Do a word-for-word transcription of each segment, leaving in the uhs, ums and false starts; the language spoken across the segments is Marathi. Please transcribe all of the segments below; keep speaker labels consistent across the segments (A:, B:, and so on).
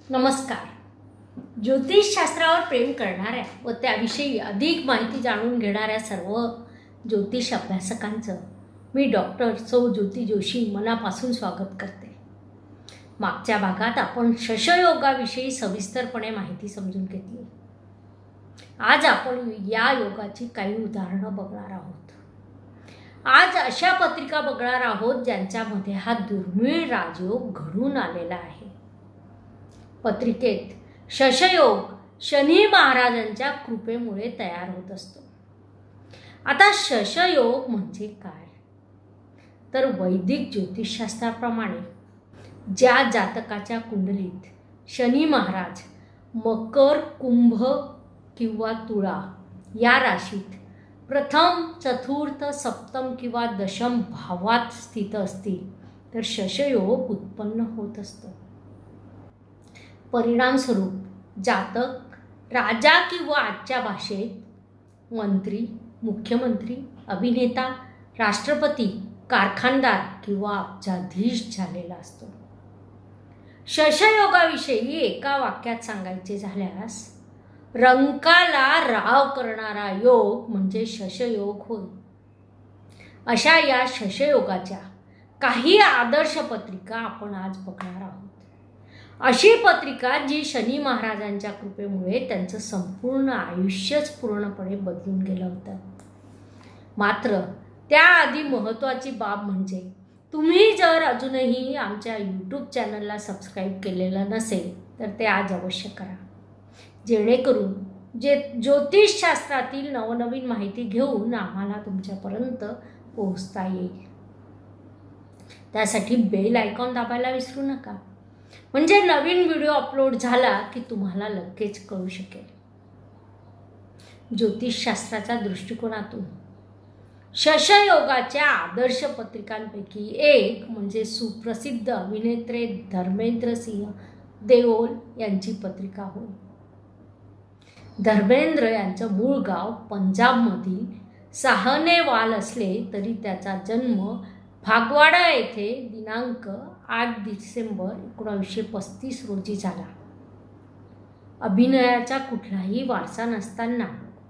A: नमस्कार. ज्योतिषशास्त्रावर प्रेम करणाऱ्या व त्याविषयी अधिक माहिती जाणून घेणाऱ्या सर्व ज्योतिष अभ्यासकांचं मी डॉक्टर सौ ज्योती जोशी मनापासून स्वागत करते. मागच्या भागात आपण शशयोगाविषयी सविस्तरपणे माहिती समजून घेतली. आज आपण या योगाची काही उदाहरणं बघणार आहोत. आज अशा पत्रिका बघणार आहोत ज्यांच्यामध्ये हा दुर्मिळ राजयोग घडून आलेला आहे. पत्रिकेत शशयोग शनी महाराजांच्या कृपेमुळे तयार होत असतो. आता शशयोग म्हणजे काय, तर वैदिक ज्योतिषशास्त्राप्रमाणे ज्या जातकाच्या कुंडलीत शनी महाराज मकर, कुंभ किंवा तुळा या राशीत प्रथम, चतुर्थ, सप्तम किंवा दशम भावात स्थित असतील तर शशयोग उत्पन्न होत असतो. परिणामस्वरूप जातक राजा किंवा आजच्या भाषेत मंत्री, मुख्यमंत्री, अभिनेता, राष्ट्रपती, कारखानदार किंवा अब्जाधीश झालेला असतो. शशयोगाविषयी एका वाक्यात सांगायचे झाल्यास रंकाला राव करणारा योग म्हणजे शशयोग होय. अशा या शशयोगाच्या काही आदर्श पत्रिका आपण आज बघणार आहोत. अशी पत्रिका जी शनी महाराजांच्या कृपेमुळे त्यांचं संपूर्ण आयुष्यच पूर्णपणे बदलून गेलं होतं. मात्र त्याआधी महत्त्वाची बाब म्हणजे तुम्ही जर अजूनही आमच्या यूट्यूब चॅनलला सबस्क्राईब केलेलं नसेल तर ते आज अवश्य करा, जेणेकरून जे ज्योतिषशास्त्रातील नवनवीन माहिती घेऊन आम्हाला तुमच्यापर्यंत पोहोचता येईल. त्यासाठी बेल आयकॉन दाबायला विसरू नका, म्हणजे नवीन व्हिडिओ अपलोड झाला की तुम्हाला लगेच कळू शकेल. ज्योतिषशास्त्राच्या दृष्टिकोनातून शशयोगाच्या आदर्श पत्रिकांपैकी एक म्हणजे सुप्रसिद्ध अभिनेते धर्मेंद्र सिंह देओल यांची पत्रिका होय. धर्मेंद्र यांचं मूळ गाव पंजाबमधील साहनेवाल असले तरी त्याचा जन्म फागवाडा येथे दिनांक आठ डिसेंबर एकोणावीसशे पस्तीस रोजी झाला. अभिनयाचा कुठलाही वारसा नसताना,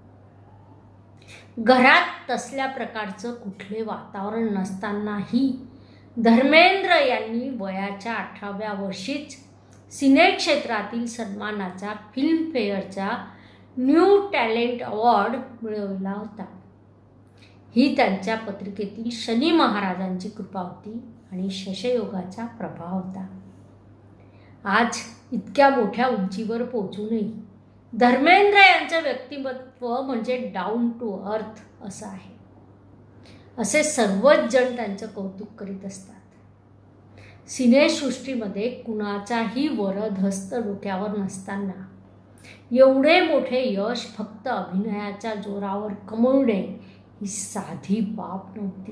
A: घरात तसल्या प्रकारचं कुठले वातावरण नसतानाही धर्मेंद्र यांनी वयाच्या अठराव्या वर्षीच सिने क्षेत्रातील सन्मानाचा फिल्मफेअरचा न्यू टॅलेंट अवॉर्ड मिळवला होता. ही त्यांच्या पत्रिकेतील शनी महाराजांची कृपा होती आणि शशयोगाचा प्रभाव होता. आज इतक्या मोठ्या उंचीवर पोहोचूनही धर्मेंद्र यांचं व्यक्तिमत्व म्हणजे डाऊन टू अर्थ असं आहे. असे सर्वच जण त्यांचं कौतुक करीत असतात. सिनेसृष्टीमध्ये कुणाचाही वरदहस्त डोक्यावर नसताना एवढे मोठे यश फक्त अभिनयाच्या जोरावर कमवणे ही साधी बाब नव्हती.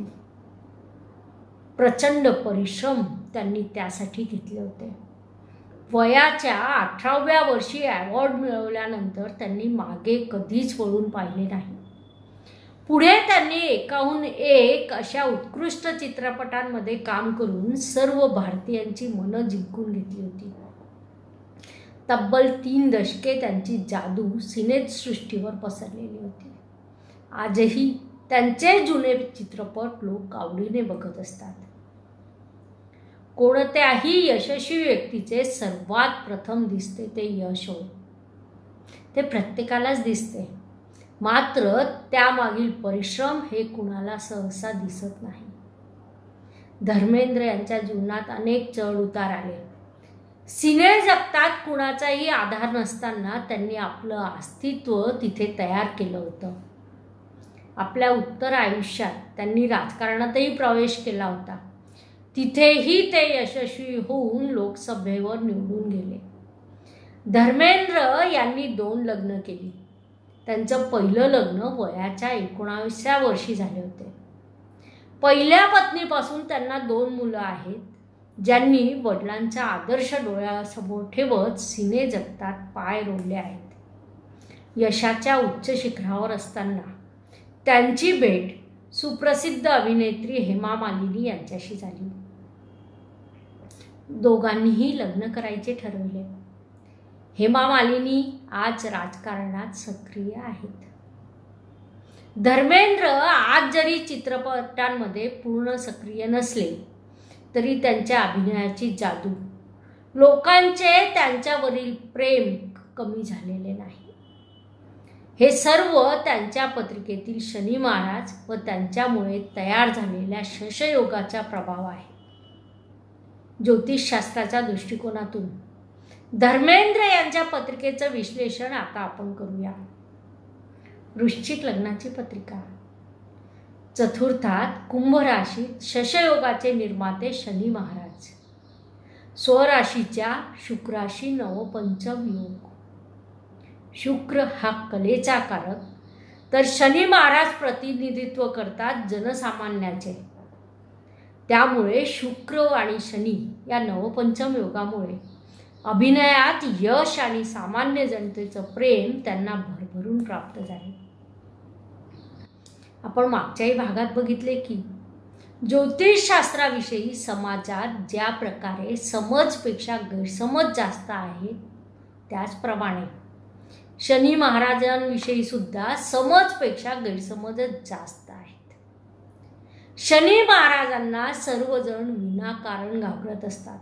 A: प्रचंड परिश्रम त्यांनी त्यासाठी घेतले होते. वयाच्या अठराव्या वर्षी अवॉर्ड मिळवल्यानंतर त्यांनी मागे कधीच वळून पाहिले नाही. पुढे त्यांनी एकाहून एक अशा उत्कृष्ट चित्रपटांमध्ये काम करून सर्व भारतीयांची मनं जिंकून घेतली होती. तब्बल तीन दशके त्यांची जादू सिनेसृष्टीवर पसरलेली होती. आजही त्यांचे जुने चित्रपट लोक आवडीने बघत असतात. कोणत्याही यशस्वी व्यक्तीचे सर्वात प्रथम दिसते ते यश होय. ते प्रत्येकालाच दिसते, मात्र त्यामागील परिश्रम हे कुणाला सहसा दिसत नाही. धर्मेंद्र यांच्या जीवनात अनेक चढ उतार आले. सिने जगतात कुणाचाही आधार नसताना त्यांनी आपलं अस्तित्व तिथे तयार केलं होतं. आपल्या उत्तर आयुष्यात त्यांनी राजकारणातही प्रवेश केला होता. तिथेही ते यशस्वी होऊन लोकसभेवर निवडून गेले. धर्मेंद्र यांनी दोन लग्न केली. त्यांचं पहिलं लग्न वयाच्या एकोणावीसव्या वर्षी झाले होते. पहिल्या पत्नीपासून त्यांना दोन मुलं आहेत, ज्यांनी वडिलांचा आदर्श डोळ्यासमोर ठेवत सिने जगतात पाय रोवले आहेत. यशाच्या उच्च शिखरावर असताना त्यांची भेट सुप्रसिद्ध अभिनेत्री हेमा मालिनी यांच्याशी झाली. दोघांनीही लग्न करायचे ठरवले. हेमा मालिनी आज राजकारणात सक्रिय आहेत. धर्मेंद्र आज जरी चित्रपटांमध्ये पूर्ण सक्रिय नसले तरी त्यांच्या अभिनयाची जादू, लोकांचे त्यांच्यावरील प्रेम कमी झालेले नाही. हे सर्व त्यांच्या पत्रिकेतील शनी महाराज व त्यांच्यामुळे तयार झालेल्या शशयोगाचा प्रभाव आहे. ज्योतिषशास्त्राच्या दृष्टिकोनातून धर्मेंद्र यांच्या पत्रिकेचं विश्लेषण आता आपण करूया. वृश्चिक लग्नाची पत्रिका. चतुर्थात कुंभ राशीत शशयोगाचे निर्माते शनी महाराज. स्वराशीच्या शुक्राशी नवपंचम योग. शुक्र हा कलेचा कारक, तर शनी महाराज प्रतिनिधित्व करतात जनसामान्याचे. त्यामुळे शुक्र आणि शनी या नवपंचम योगामुळे अभिनयात यश आणि सामान्य जनतेचं प्रेम त्यांना भरभरून प्राप्त झाले. आपण मागच्याही भागात बघितले की ज्योतिषशास्त्राविषयी समाजात ज्या प्रकारे समजपेक्षा गैरसमज जास्त आहे, त्याचप्रमाणे शनी महाराजांविषयी सुद्धा समजपेक्षा गैरसमजच जास्त आहेत. शनी महाराजांना सर्वजण विनाकारण घाबरत असतात.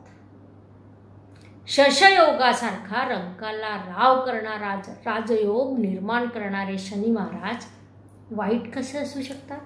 A: शशयोगासारखा रंकाला राव करणारा राजयोग निर्माण करणारे शनी महाराज वाईट कसे असू शकतात?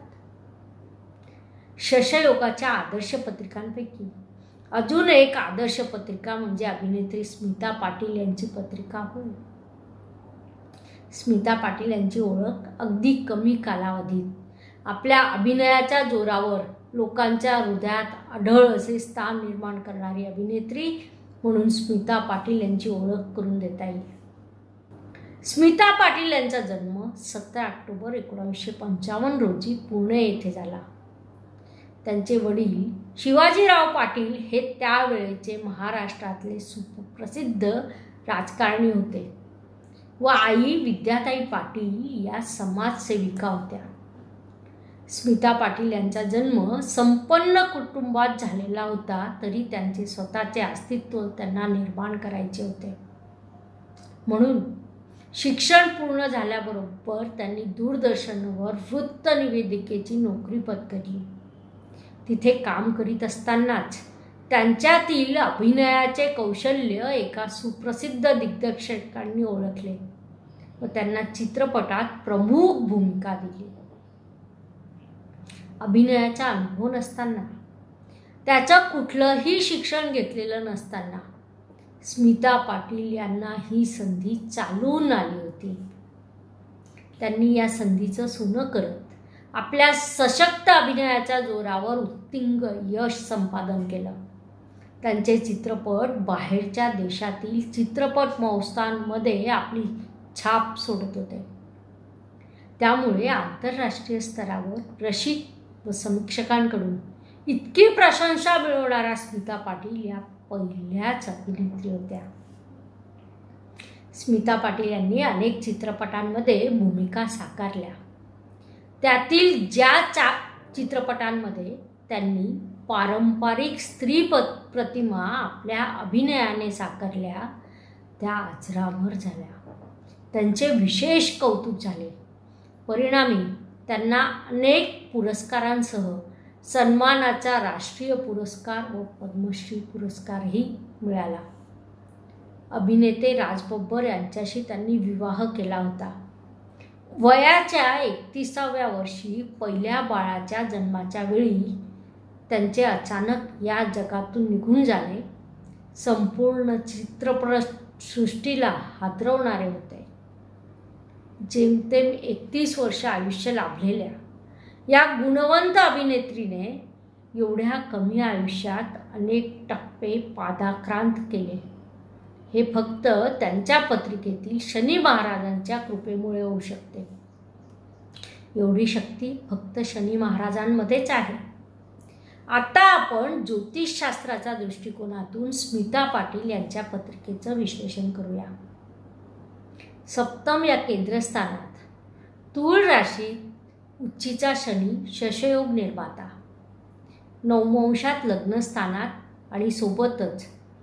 A: शशयोगाच्या आदर्श पत्रिकांपैकी अजून एक आदर्श पत्रिका म्हणजे अभिनेत्री स्मिता पाटील यांची पत्रिका होय. स्मिता पाटील यांची ओळख अगदी कमी कालावधीत आपल्या अभिनयाच्या जोरावर लोकांच्या हृदयात अढळ असे स्थान निर्माण करणारी अभिनेत्री म्हणून स्मिता पाटील यांची ओळख करून देता येईल. स्मिता पाटील यांचा जन्म सतरा ऑक्टोबर एकोणीसशे पंचावन्न रोजी पुणे येथे झाला. त्यांचे वडील शिवाजीराव पाटील हे त्यावेळेचे महाराष्ट्रातले सुप्रसिद्ध राजकारणी होते व आई विद्याताई पाटील या समाजसेविका होत्या. स्मिता पाटील यांचा जन्म संपन्न कुटुंबात झालेला होता, तरी त्यांचे स्वतःचे अस्तित्व त्यांना निर्माण करायचे होते. म्हणून शिक्षण पूर्ण झाल्याबरोबर त्यांनी दूरदर्शनवर वृत्तनिवेदिकेची नोकरी पत्करली. तिथे काम करीत असतानाच त्यांच्यातील अभिनयाचे कौशल्य एका सुप्रसिद्ध दिग्दर्शकांनी ओळखले व त्यांना चित्रपटात प्रमुख भूमिका दिली. अभिनयाचा अनुभव नसताना, त्याचं कुठलंही शिक्षण घेतलेलं नसताना स्मिता पाटील यांना ही संधी चालून आली होती. त्यांनी या संधीचं सोनं करत आपल्या सशक्त अभिनयाच्या जोरावर उत्तुंग यश संपादन केलं. त्यांचे चित्रपट बाहेरच्या देशातील चित्रपट महोत्सवांमध्ये आपली छाप सोडत होते. त्यामुळे आंतरराष्ट्रीय स्तरावर रसिक व समीक्षकांकडून इतकी प्रशंसा मिळवणाऱ्या स्मिता पाटील या पहिल्याच अभिनेत्री होत्या. स्मिता पाटील यांनी अनेक चित्रपटांमध्ये भूमिका साकारल्या. त्यातील ज्या चा चित्रपटांमध्ये त्यांनी पारंपरिक स्त्री प्रतिमा आपल्या अभिनयाने साकारल्या त्या अजरामर झाल्या. त्यांचे विशेष कौतुक झाले. परिणामी त्यांना अनेक पुरस्कारांसह सन्मानाचा राष्ट्रीय पुरस्कार व पद्मश्री पुरस्कारही मिळाला. अभिनेते राज बब्बर यांच्याशी त्यांनी विवाह केला होता. वयाच्या एकतिसाव्या वर्षी पहिल्या बाळाच्या जन्माच्या वेळी त्यांचे अचानक या जगातून निघून जाणे संपूर्ण चित्रपटसृष्टीला हादरवणारे होते. जेमतेम एकतीस वर्ष आयुष्य लाभलेल्या या गुणवंत अभिनेत्रीने एवढ्या कमी आयुष्यात अनेक टप्पे पादाक्रांत केले. हे फक्त त्यांच्या पत्रिकेतील शनी महाराजांच्या कृपेमुळे होऊ शकते. एवढी शक्ती फक्त शनी महाराजांमध्येच आहे. आता आपण ज्योतिषशास्त्राच्या दृष्टिकोनातून स्मिता पाटील यांच्या पत्रिकेचं विश्लेषण करूया. सप्तम या केंद्रस्थानात तूळ राशीत उच्चीचा शनी शशयोग निर्माता, नवमंशात लग्नस्थानात आणि सोबतच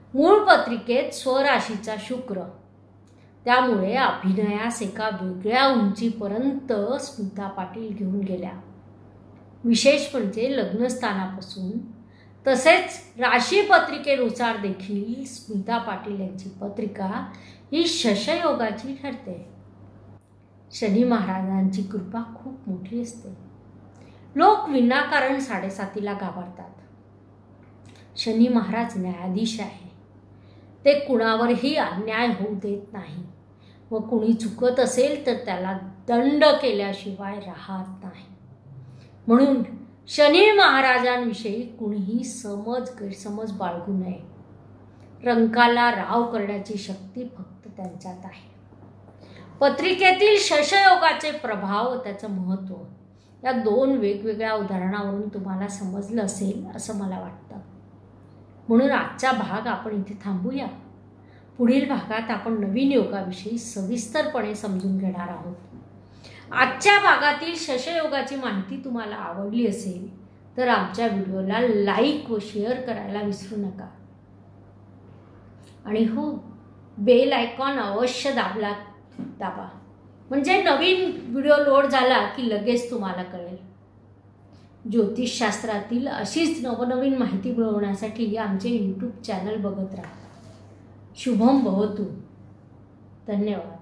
A: मूळ पत्रिकेत स्वराशीचा शुक्र, त्यामुळे अभिनयास एका वेगळ्या उंचीपर्यंत स्मिता पाटील घेऊन गेल्या. विशेष म्हणजे लग्नस्थानापासून तसेच राशी पत्रिकेनुसार देखील स्मिता पाटील यांची पत्रिका ही शशयोगाची ठरते. शनी महाराजांची कृपा खूप मोठी असते. लोक विनाकारण साडेसातीला घाबरतात. शनी महाराज न्यायाधीश आहे. ते कुणावरही अन्याय होऊ देत नाही व कुणी चुकत असेल तर त्याला दंड केल्याशिवाय राहत नाही. म्हणून शनी महाराजांविषयी कुणीही समज गैरसमज बाळगू नये. रंकाला राव करण्याची शक्ती फक्त त्यांच्यात आहे. पत्रिकेतील शशयोगाचे प्रभाव व त्याचं महत्त्व या दोन वेगवेगळ्या उदाहरणावरून तुम्हाला समजलं असेल असं मला वाटतं. म्हणून आजचा भाग आपण इथे थांबूया. पुढील भागात आपण नवीन योगाविषयी सविस्तरपणे समजून घेणार आहोत. आजच्या भागातील शशयोगाची माहिती तुम्हाला आवडली असेल तर आमच्या व्हिडिओला लाईक व शेअर करायला विसरू नका. आणि हो, बेल आयकॉन अवश्य दाबला दाबा म्हणजे नवीन व्हिडिओ लोड झाला की लगेच तुम्हाला कळेल. ज्योतिषशास्त्रातील अशीच नवनवीन माहिती मिळवण्यासाठी आमचे यूट्यूब चॅनल बघत राहा. शुभम भवतु. धन्यवाद.